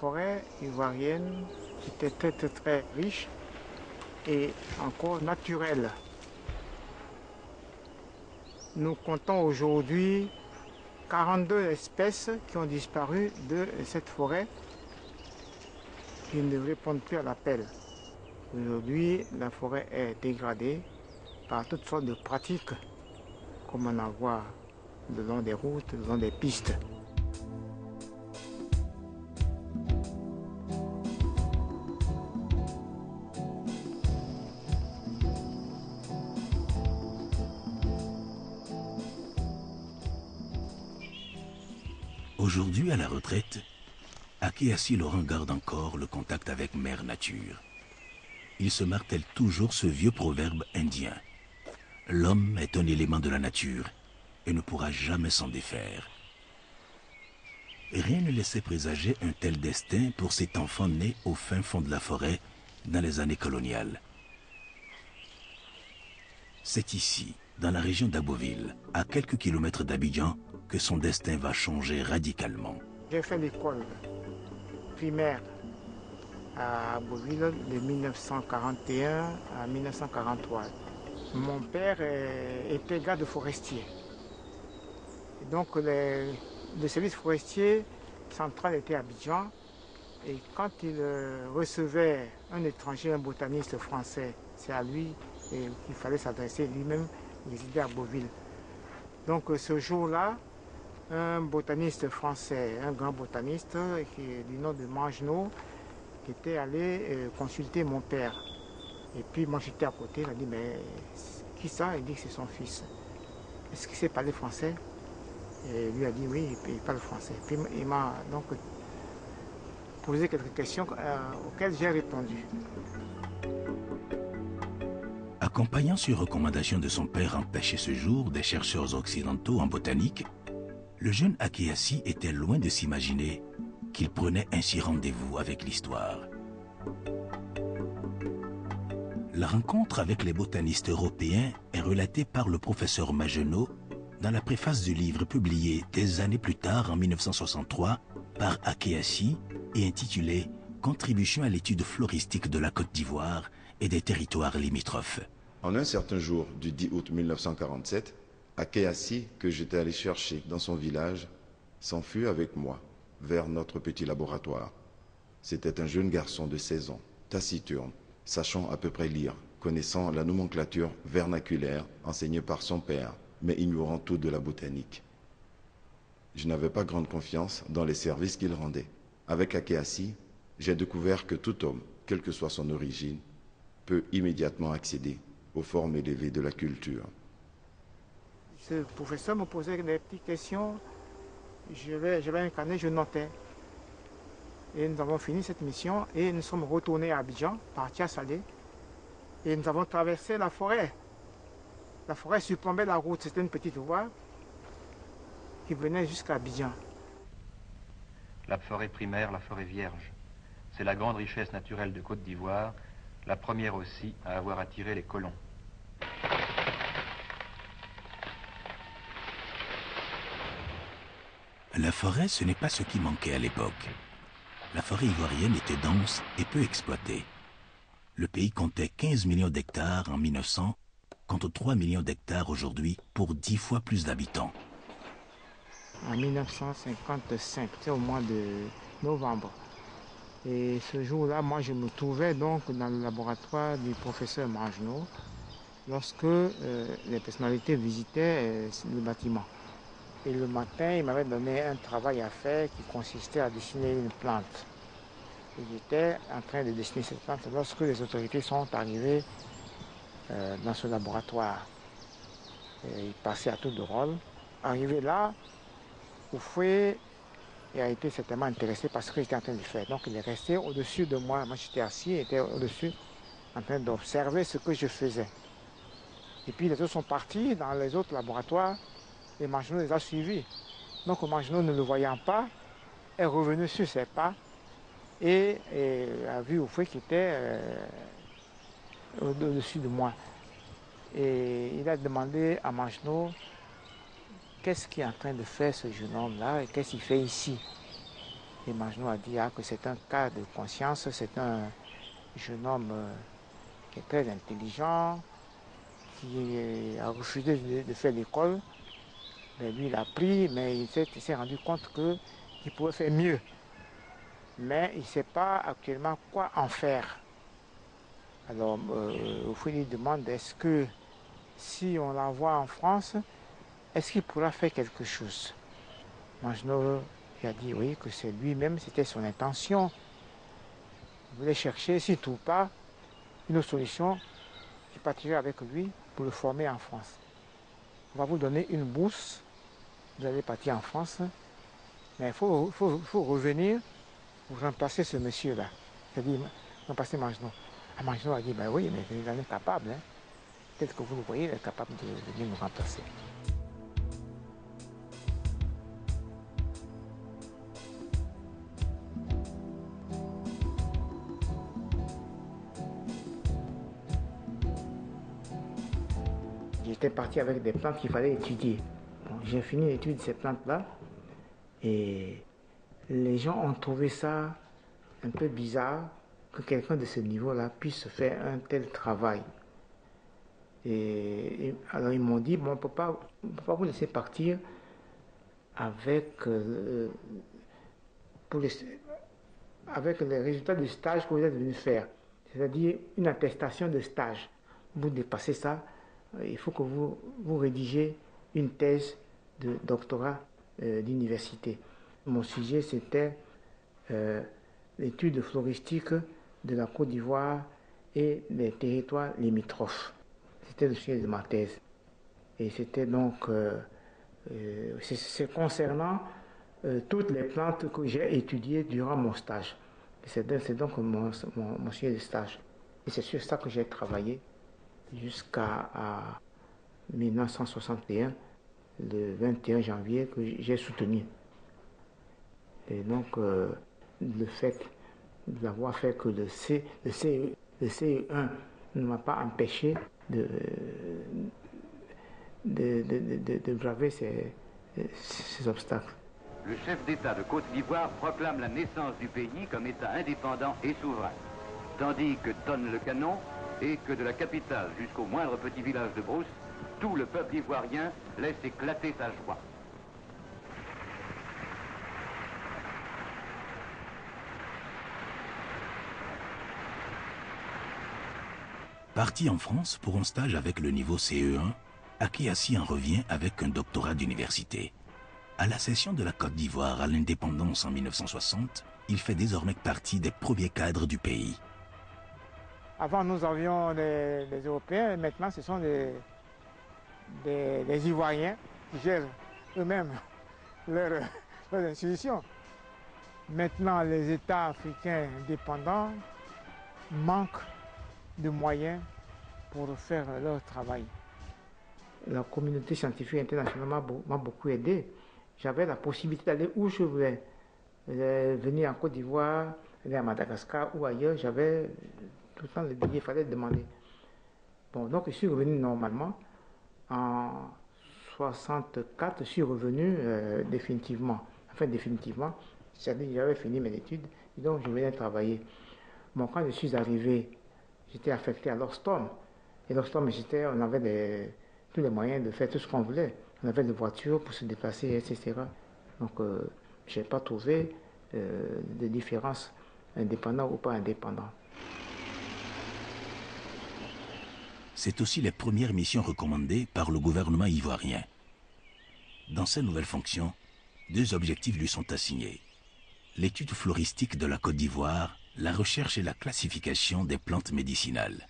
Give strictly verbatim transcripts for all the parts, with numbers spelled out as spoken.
forêt ivoirienne était très très très riche et encore naturelle. Nous comptons aujourd'hui quarante-deux espèces qui ont disparu de cette forêt qui ne répondent plus à l'appel. Aujourd'hui, la forêt est dégradée par toutes sortes de pratiques, comme on en voit le long des routes, le long des pistes. Aujourd'hui, à la retraite, Akéassi Laurent garde encore le contact avec Mère Nature. Il se martèle toujours ce vieux proverbe indien. L'homme est un élément de la nature et ne pourra jamais s'en défaire. Rien ne laissait présager un tel destin pour cet enfant né au fin fond de la forêt dans les années coloniales. C'est ici, dans la région d'Aboville, à quelques kilomètres d'Abidjan, que son destin va changer radicalement. J'ai fait l'école primaire à Aboville de mille neuf cent quarante et un à mille neuf cent quarante-trois. Mon père était garde forestier. Et donc les, le service forestier central était à Abidjan. Et quand il recevait un étranger, un botaniste français, c'est à lui qu'il fallait s'adresser. Lui-même, il résidait à Aboville. Donc ce jour-là, un botaniste français, un grand botaniste qui, du nom de Mangenot, qui était allé euh, consulter mon père. Et puis moi j'étais à côté, il m'a dit, mais qui ça? Il dit que c'est son fils. Est-ce qu'il sait parler français? Et lui a dit oui, il parle français. Puis il m'a donc posé quelques questions euh, auxquelles j'ai répondu. Accompagnant sur recommandation de son père en pêche ce jour des chercheurs occidentaux en botanique, le jeune Akéassi était loin de s'imaginer qu'il prenait ainsi rendez-vous avec l'histoire. La rencontre avec les botanistes européens est relatée par le professeur Mangenot dans la préface du livre publié des années plus tard, en mille neuf cent soixante-trois, par Akéassi et intitulé « Contribution à l'étude floristique de la Côte d'Ivoire et des territoires limitrophes ». En un certain jour du dix août mille neuf cent quarante-sept, Akéassi, que j'étais allé chercher dans son village, s'enfuit avec moi vers notre petit laboratoire. C'était un jeune garçon de seize ans, taciturne, sachant à peu près lire, connaissant la nomenclature vernaculaire enseignée par son père, mais ignorant tout de la botanique. Je n'avais pas grande confiance dans les services qu'il rendait. Avec Akéassi, j'ai découvert que tout homme, quelle que soit son origine, peut immédiatement accéder aux formes élevées de la culture. Ce professeur me posait des petites questions, j'avais un carnet, je notais. Et nous avons fini cette mission et nous sommes retournés à Abidjan, par Tia-Salé, et nous avons traversé la forêt. La forêt surplombait la route, c'était une petite voie qui venait jusqu'à Abidjan. La forêt primaire, la forêt vierge, c'est la grande richesse naturelle de Côte d'Ivoire, la première aussi à avoir attiré les colons. La forêt, ce n'est pas ce qui manquait à l'époque. La forêt ivoirienne était dense et peu exploitée. Le pays comptait quinze millions d'hectares en mille neuf cents, contre trois millions d'hectares aujourd'hui pour dix fois plus d'habitants. En mille neuf cent cinquante-cinq, c'est au mois de novembre. Et ce jour-là, moi, je me trouvais donc dans le laboratoire du professeur Mangenot lorsque euh, les personnalités visitaient euh, le bâtiment. Et le matin, il m'avait donné un travail à faire qui consistait à dessiner une plante. Et j'étais en train de dessiner cette plante lorsque les autorités sont arrivées euh, dans ce laboratoire. Et ils passaient à tour de rôle. Arrivé là, Oufoué a été certainement intéressé par ce que j'étais en train de faire. Donc il est resté au-dessus de moi. Moi j'étais assis, il était au-dessus en train d'observer ce que je faisais. Et puis les autres sont partis dans les autres laboratoires et Mangenot les a suivis. Donc Mangenot, ne le voyant pas, est revenu sur ses pas et, et a vu Oufoué qui était euh, au-dessus de moi. Et il a demandé à Mangenot qu'est-ce qu'il est en train de faire ce jeune homme-là et qu'est-ce qu'il fait ici. Et Majno a dit ah, que c'est un cas de conscience, c'est un jeune homme euh, qui est très intelligent, qui a refusé de, de faire l'école. Mais lui, il a pris, mais il s'est rendu compte qu'il pouvait faire mieux. Mais il ne sait pas actuellement quoi en faire. Alors, euh, au fond, il demande, est-ce que si on l'envoie en France, est-ce qu'il pourra faire quelque chose? Majno lui a dit oui, que c'est lui-même, c'était son intention. Il voulait chercher, s'il ne trouve pas une autre solution, il partirait avec lui pour le former en France. On va vous donner une bourse, vous allez partir en France, mais il faut, faut, faut revenir pour remplacer ce monsieur-là. C'est-à-dire, remplacer Majno. Ah, Majno a dit, ben oui, mais il en est capable. Hein. Peut-être que vous le voyez, il est capable de, de venir nous remplacer. J'étais parti avec des plantes qu'il fallait étudier. Bon, j'ai fini l'étude de ces plantes-là et les gens ont trouvé ça un peu bizarre que quelqu'un de ce niveau-là puisse faire un tel travail. Et, et alors ils m'ont dit, bon, on ne peut pas vous laisser partir avec, euh, pour les, avec les résultats du stage que vous êtes venu faire, c'est-à-dire une attestation de stage. Vous dépassez ça, il faut que vous, vous rédigez une thèse de doctorat euh, d'université. Mon sujet, c'était euh, l'étude floristique de la Côte d'Ivoire et des territoires limitrophes. C'était le sujet de ma thèse. Et c'était donc, euh, euh, c'est concernant euh, toutes les plantes que j'ai étudiées durant mon stage. C'est donc mon, mon, mon sujet de stage. Et c'est sur ça que j'ai travaillé jusqu'à mille neuf cent soixante et un, le vingt et un janvier, que j'ai soutenu. Et donc, euh, le fait d'avoir fait que le, C, le, C, le C E un ne m'a pas empêché de, de, de, de, de braver ces, ces obstacles. Le chef d'État de Côte d'Ivoire proclame la naissance du pays comme État indépendant et souverain, tandis que tonne le canon et que de la capitale jusqu'au moindre petit village de brousse, tout le peuple ivoirien laisse éclater sa joie. Parti en France pour un stage avec le niveau C E un, Akéassi en revient avec un doctorat d'université. À la cession de la Côte d'Ivoire à l'indépendance en mille neuf cent soixante, il fait désormais partie des premiers cadres du pays. Avant, nous avions les, les Européens, et maintenant, ce sont les, les, les Ivoiriens qui gèrent eux-mêmes leurs leur institutions. Maintenant, les États africains indépendants manquent de moyens pour faire leur travail. La communauté scientifique internationale m'a beaucoup aidé. J'avais la possibilité d'aller où je voulais. Venir en Côte d'Ivoire, aller à Madagascar ou ailleurs, j'avais tout le temps le billet, il fallait demander. Bon, donc je suis revenu normalement. En soixante-quatre, je suis revenu euh, définitivement. Enfin, définitivement, c'est-à-dire que j'avais fini mes études, et donc je venais travailler. Bon, quand je suis arrivé, j'étais affecté à l'Orstom. Et l'Orstom, on avait des, tous les moyens de faire tout ce qu'on voulait. On avait des voitures pour se déplacer, et cetera. Donc, euh, je n'ai pas trouvé euh, de différence, indépendant ou pas indépendant. C'est aussi les premières missions recommandées par le gouvernement ivoirien. Dans ses nouvelles fonctions, deux objectifs lui sont assignés. L'étude floristique de la Côte d'Ivoire, la recherche et la classification des plantes médicinales.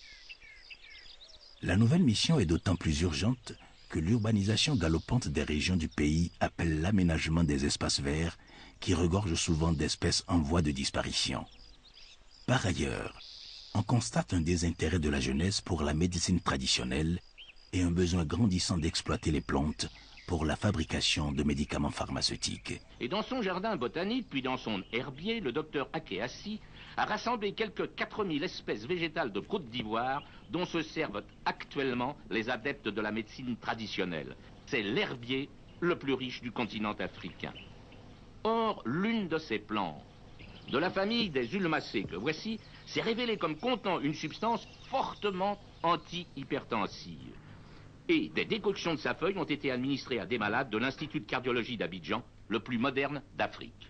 La nouvelle mission est d'autant plus urgente que l'urbanisation galopante des régions du pays appelle l'aménagement des espaces verts qui regorgent souvent d'espèces en voie de disparition. Par ailleurs, on constate un désintérêt de la jeunesse pour la médecine traditionnelle et un besoin grandissant d'exploiter les plantes pour la fabrication de médicaments pharmaceutiques. Et dans son jardin botanique, puis dans son herbier, le docteur Akéassi a rassemblé quelques quatre mille espèces végétales de Côte d'Ivoire dont se servent actuellement les adeptes de la médecine traditionnelle. C'est l'herbier le plus riche du continent africain. Or, l'une de ces plantes, de la famille des ulmacées que voici, s'est révélée comme contenant une substance fortement anti-hypertensive. Et des décoctions de sa feuille ont été administrées à des malades de l'Institut de cardiologie d'Abidjan, le plus moderne d'Afrique.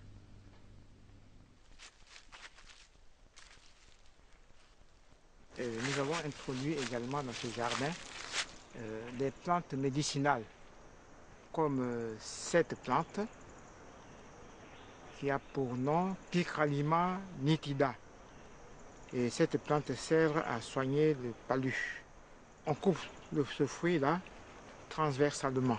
Euh, nous avons introduit également dans ce jardin euh, des plantes médicinales, comme euh, cette plante qui a pour nom Picralima nitida. Et cette plante sert à soigner le palu. On coupe le, ce fruit-là transversalement.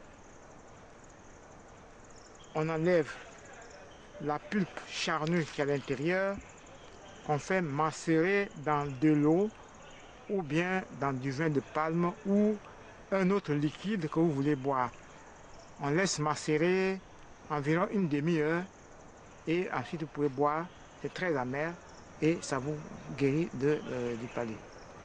On enlève la pulpe charnue qui est à l'intérieur, qu'on fait macérer dans de l'eau ou bien dans du vin de palme ou un autre liquide que vous voulez boire. On laisse macérer environ une demi-heure et ensuite vous pouvez boire. C'est très amer et ça vous guérit de, euh, du palu.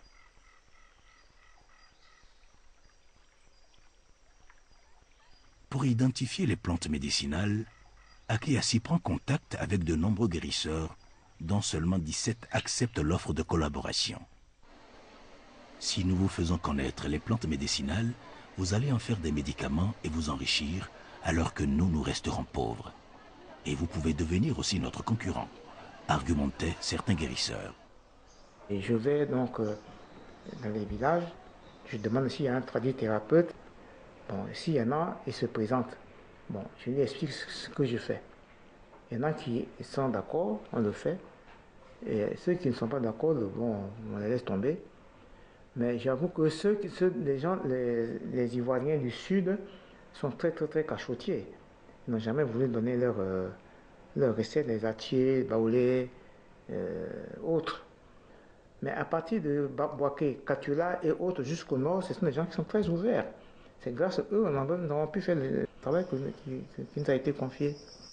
Pour identifier les plantes médicinales, Akéassi prend contact avec de nombreux guérisseurs, dont seulement dix-sept acceptent l'offre de collaboration. Si nous vous faisons connaître les plantes médicinales, vous allez en faire des médicaments et vous enrichir, alors que nous, nous resterons pauvres. Et vous pouvez devenir aussi notre concurrent, argumentaient certains guérisseurs. Et je vais donc euh, dans les villages, je demande s'il y a un tradithérapeute. Bon, s'il y en a, il se présente. Bon, je lui explique ce que je fais. Il y en a qui sont d'accord, on le fait. Et ceux qui ne sont pas d'accord, bon, on les laisse tomber. Mais j'avoue que ceux, ceux les gens, les, les Ivoiriens du Sud sont très très très cachotiers. Ils n'ont jamais voulu donner leur, euh, leur recette, les atiers, baoulés, euh, autres. Mais à partir de Boaké, Katula et autres jusqu'au nord, ce sont des gens qui sont très ouverts. C'est grâce à eux qu'on a pu faire le travail qui, qui, qui nous a été confié.